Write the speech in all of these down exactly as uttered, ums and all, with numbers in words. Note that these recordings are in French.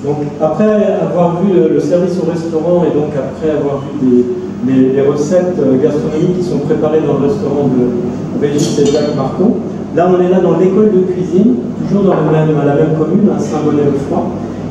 Donc après avoir vu le, le service au restaurant et donc après avoir vu des, les, les recettes gastronomiques qui sont préparées dans le restaurant de Régis et Jacques Marcon, là on est là dans l'école de cuisine, toujours dans le même, à la même commune, à Saint-Bonnet-le-Froid.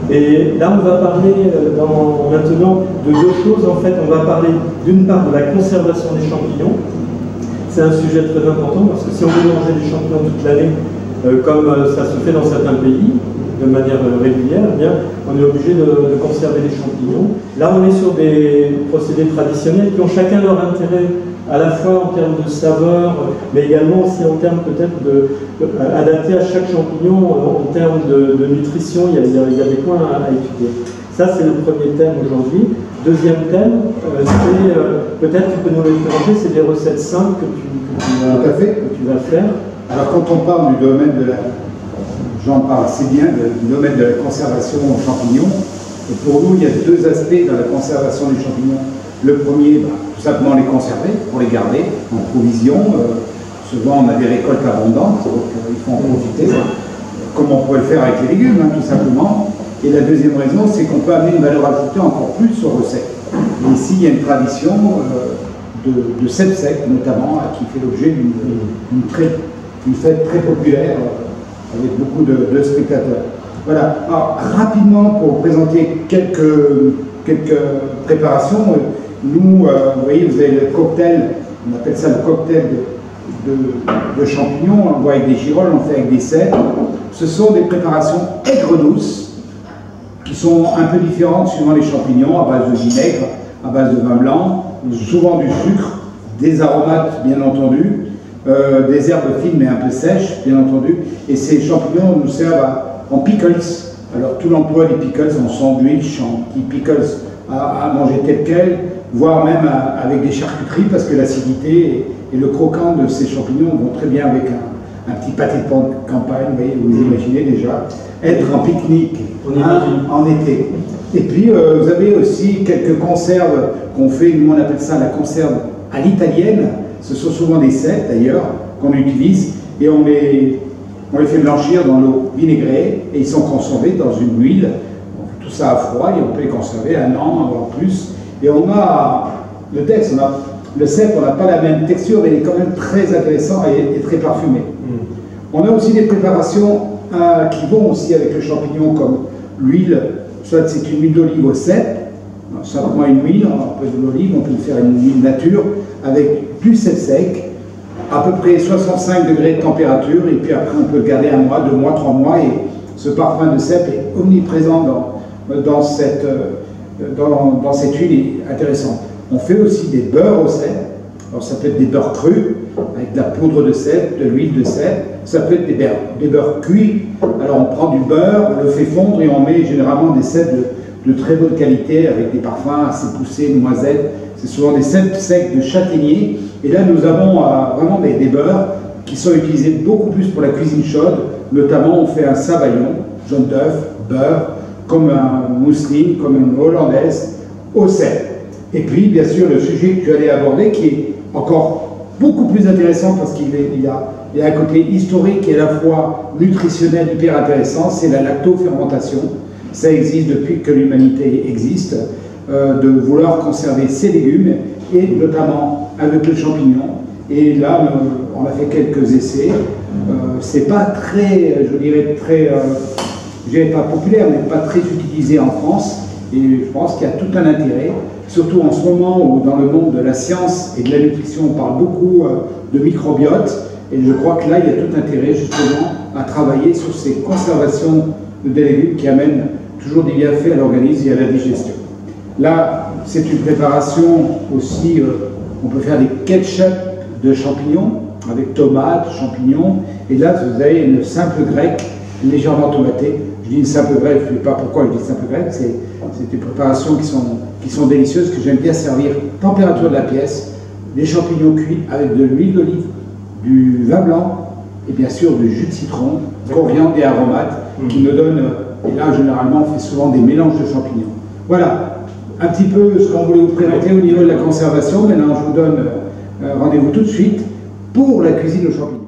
Et là on va parler dans, maintenant de deux choses. En fait, on va parler d'une part de la conservation des champignons. C'est un sujet très important parce que si on veut manger des champignons toute l'année, euh, comme euh, ça se fait dans certains pays, de manière euh, régulière, eh bien, on est obligé de, de conserver les champignons. Là, on est sur des procédés traditionnels qui ont chacun leur intérêt, à la fois en termes de saveur, mais également aussi en termes peut-être de, de, adaptés à chaque champignon, en, en termes de, de nutrition. Il y, a, il, y a, il y a des points à, à étudier. Ça, c'est le premier thème aujourd'hui. Deuxième thème, euh, c'est euh, peut-être tu peux nous le présenter, c'est des recettes simples que tu, que tu, vas, Tout à fait. que tu vas faire. Alors, quand on parle du domaine de la J'en parle assez bien du domaine de la conservation aux champignons. Et pour nous, il y a deux aspects dans la conservation des champignons. Le premier, bah, tout simplement les conserver, pour les garder en provision. Euh, souvent, on a des récoltes abondantes, donc euh, il faut en profiter, comme on pourrait le faire avec les légumes, hein, tout simplement. Et la deuxième raison, c'est qu'on peut amener une valeur ajoutée encore plus aux recettes. Et ici, il y a une tradition euh, de, de cèpe sec, notamment, hein, qui fait l'objet d'une une une fête très populaire, euh, avec beaucoup de, de spectateurs. Voilà. Alors, rapidement, pour vous présenter quelques, quelques préparations, nous, euh, vous voyez, vous avez le cocktail, on appelle ça le cocktail de, de, de champignons, on le voit avec des girolles, on le fait avec des cèpes. Ce sont des préparations aigres-douces, qui sont un peu différentes suivant les champignons, à base de vinaigre, à base de vin blanc, souvent du sucre, des aromates, bien entendu, Euh, des herbes fines mais un peu sèches, bien entendu, et ces champignons nous servent à, en pickles. Alors tout l'emploi des pickles en sandwich, en petits pickles à, à manger tel quel, voire même à, avec des charcuteries, parce que l'acidité et, et le croquant de ces champignons vont très bien avec un, un petit pâté de campagne, vous voyez, vous imaginez déjà, être en pique-nique hein, en été. Et puis euh, vous avez aussi quelques conserves qu'on fait, nous on appelle ça la conserve à l'italienne. Ce sont souvent des cèpes d'ailleurs qu'on utilise et on les, on les fait blanchir dans l'eau vinaigrée et ils sont conservés dans une huile. On fait tout ça à froid et on peut les conserver un an, voire plus. Et on a le texte, on a, le cèpe, on n'a pas la même texture, mais il est quand même très intéressant et, et très parfumé. Mm. On a aussi des préparations euh, qui vont aussi avec le champignon, comme l'huile, soit c'est une huile d'olive au cèpe, simplement une huile, un peu d'olive, on peut faire une huile nature avec du cèpe sec, à peu près soixante-cinq degrés de température, et puis après on peut le garder un mois, deux mois, trois mois, et ce parfum de cèpe est omniprésent dans, dans, cette, dans, dans cette huile intéressante. On fait aussi des beurres au cèpe, alors ça peut être des beurres crus, avec de la poudre de cèpe, de l'huile de cèpe, ça peut être des beurres, des beurres cuits, alors on prend du beurre, on le fait fondre et on met généralement des cèpes de, de très bonne qualité, avec des parfums assez poussés, noisettes. C'est souvent des cèpes secs de châtaignier. Et là, nous avons euh, vraiment des, des beurres qui sont utilisés beaucoup plus pour la cuisine chaude. Notamment, on fait un savaillon, jaune d'œuf, beurre, comme un mousseline, comme une hollandaise, au cèpe. Et puis, bien sûr, le sujet que tu allais aborder, qui est encore beaucoup plus intéressant parce qu'il il a, il a un côté historique et à la fois nutritionnel hyper intéressant, c'est la lactofermentation. Ça existe depuis que l'humanité existe. Euh, de vouloir conserver ses légumes et notamment avec le champignon. Et là, euh, on a fait quelques essais. Euh, c'est pas très, je dirais très, euh, je dirais pas populaire, mais pas très utilisé en France. Et je pense qu'il y a tout un intérêt, surtout en ce moment où dans le monde de la science et de la nutrition, on parle beaucoup euh, de microbiote. Et je crois que là, il y a tout intérêt justement à travailler sur ces conservations des légumes qui amènent toujours des bienfaits à l'organisme et à la digestion. Là, c'est une préparation aussi, euh, on peut faire des ketchup de champignons, avec tomates, champignons, et là, vous avez une simple grecque légèrement tomatée. Je dis une simple grecque, je ne sais pas pourquoi je dis simple grecque, c'est des préparations qui sont, qui sont délicieuses, que j'aime bien servir. Température de la pièce, des champignons cuits avec de l'huile d'olive, du vin blanc, et bien sûr du jus de citron, coriandre et aromates, mmh. qui nous donnent, et là, généralement, on fait souvent des mélanges de champignons. Voilà. Un petit peu ce qu'on voulait vous présenter au niveau de la conservation. Maintenant, je vous donne euh, rendez-vous tout de suite pour la cuisine aux champignons.